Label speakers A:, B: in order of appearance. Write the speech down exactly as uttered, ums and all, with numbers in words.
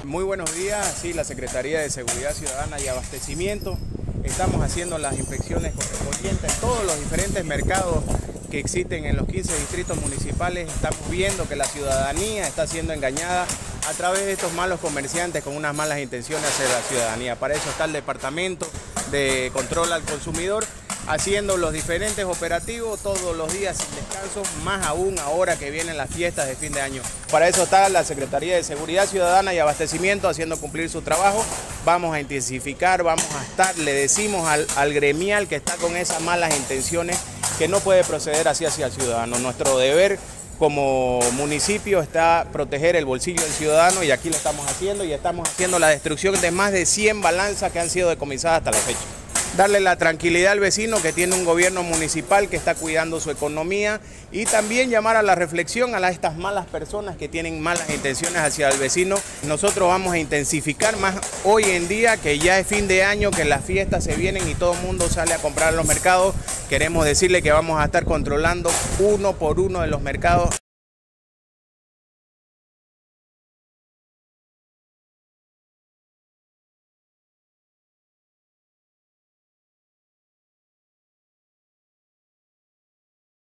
A: Muy buenos días, sí, la Secretaría de Seguridad Ciudadana y Abastecimiento. Estamos haciendo las inspecciones correspondientes en todos los diferentes mercados que existen en los quince distritos municipales. Estamos viendo que la ciudadanía está siendo engañada a través de estos malos comerciantes con unas malas intenciones hacia la ciudadanía. Para eso está el Departamento de Control al Consumidor, haciendo los diferentes operativos todos los días sin descanso, más aún ahora que vienen las fiestas de fin de año. Para eso está la Secretaría de Seguridad Ciudadana y Abastecimiento haciendo cumplir su trabajo. Vamos a intensificar, vamos a estar, le decimos al, al gremial que está con esas malas intenciones que no puede proceder así hacia el ciudadano. Nuestro deber como municipio está proteger el bolsillo del ciudadano y aquí lo estamos haciendo y estamos haciendo la destrucción de más de cien balanzas que han sido decomisadas hasta la fecha. Darle la tranquilidad al vecino que tiene un gobierno municipal que está cuidando su economía y también llamar a la reflexión a estas malas personas que tienen malas intenciones hacia el vecino. Nosotros vamos a intensificar más hoy en día que ya es fin de año, que las fiestas se vienen y todo el mundo sale a comprar a los mercados. Queremos decirle que vamos a estar controlando uno por uno de los mercados